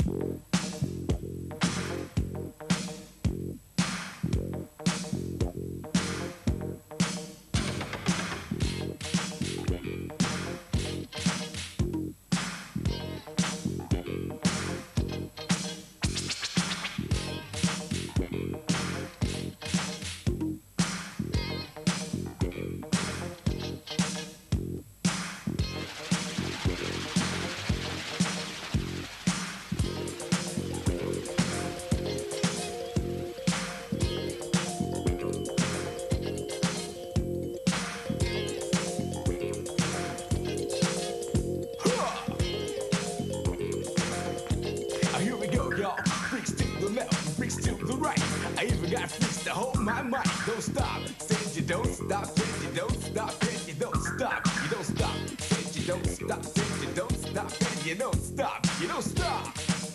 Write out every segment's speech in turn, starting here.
I even got freaks to hold my mic. Don't stop, said you don't stop, said you don't stop, said you don't stop, you don't stop, said you don't stop, said you don't stop, and you don't stop, you don't stop.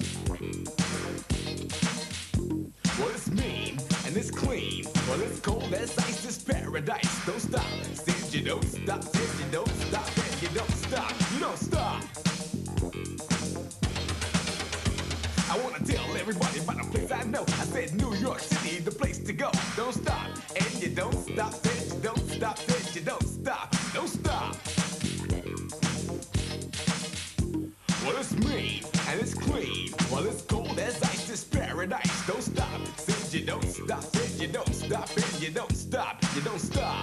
Well, it's mean and it's clean. Well, it's cold as ice, it's paradise. Don't stop, said you don't stop, said you don't stop, and you don't stop, you don't stop. I wanna tell everybody about a place I know. I said New York City, the place to go. Don't stop, and you don't stop, said you don't stop, said you don't stop, don't stop. Well, it's mean and it's clean. Well, it's cold as ice, it's paradise. Don't stop, said you don't stop, said you don't stop, and you don't stop, you don't stop.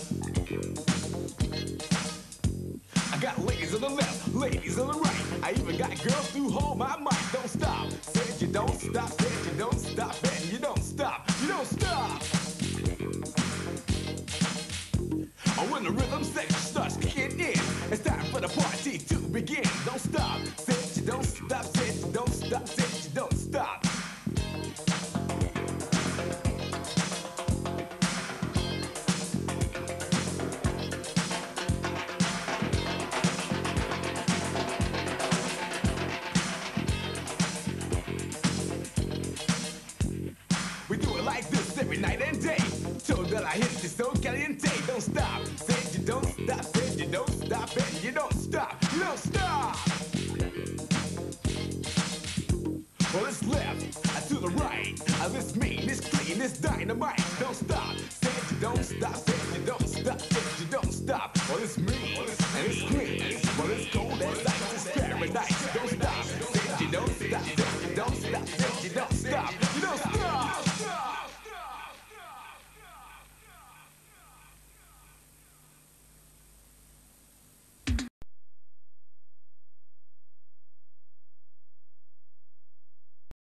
I got ladies on the left, ladies on the right. I even got girls who hold my mic. Don't stop, said you don't stop, said you don't stop, and you don't stop, you don't stop. Oh, when the rhythm section starts kicking in, it's time for the party to begin. Don't stop, said you don't stop, said you don't stop, said you don't stop. We do it like this every night and day. Told that I hit you so caliente. Don't stop, said you don't stop, said you don't stop, and you don't stop, you don't stop. Well, it's left to the right. This mean, it's clean, it's dynamite. Don't stop, said you don't stop, said you don't stop, said you don't stop. Well, it's mean and it's clean.